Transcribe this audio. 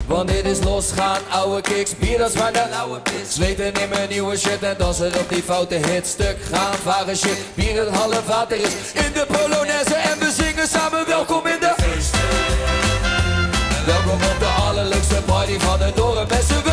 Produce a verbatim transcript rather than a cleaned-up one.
Want dit is losgaan, ouwe kicks, bier als maar de ouwe pis. Zweten in mijn nieuwe shirt en dansen op die foute hit. Stuk gaan, varen shit, bier het half water is. In de Polonaise en we zingen samen welkom in de feest. Welkom op de allerleukste party van het dorp.